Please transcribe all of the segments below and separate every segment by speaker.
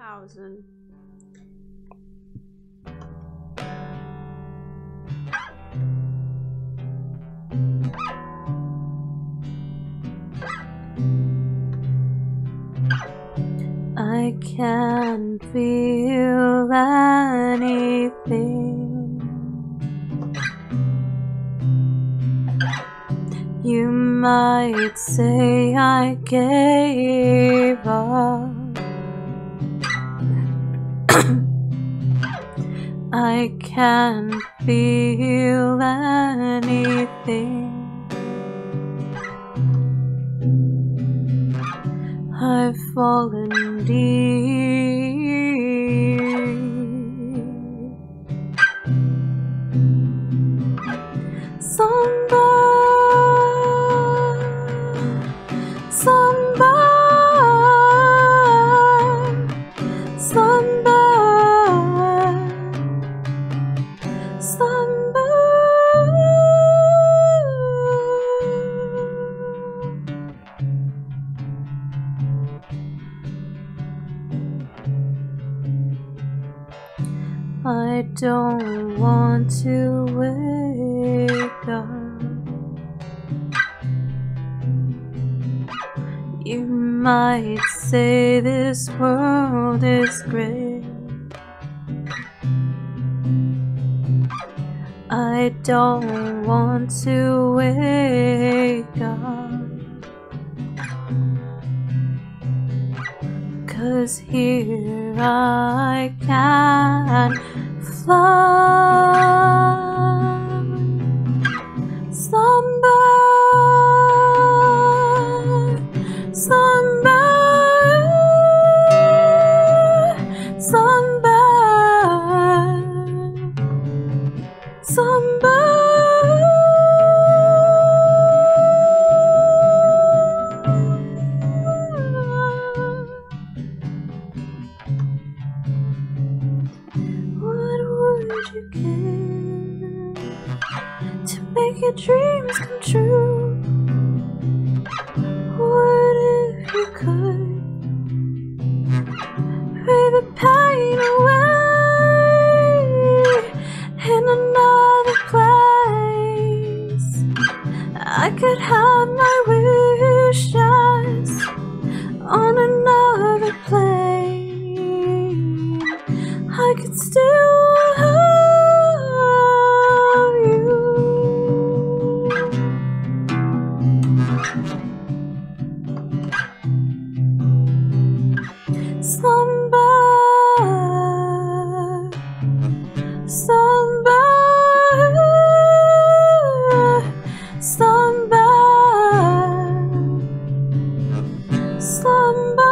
Speaker 1: 55,000. I can feel anything. You might say I gave up. I can feel anything. I've fallen deep. Slumber, slumber, slumber, slumber. I don't want to wake up. You might say this world is great. I don't want to wake up, 'cause here I can fly. Slumber, slumber, slumber, slumber. You give to make your dreams come true? What if you could pray the pain away in another place? I could have my wishes on another plane. I could still slumber, slumber, slumber, slumber.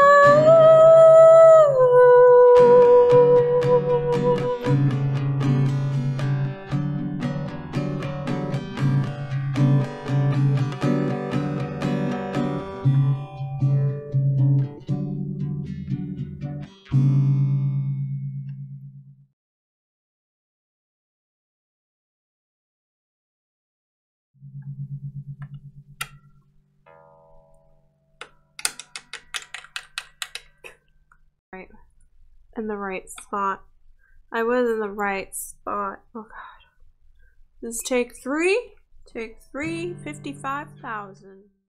Speaker 1: Right, in the right spot. I was in the right spot. Oh god. This is take 3. Take 3, 55,000.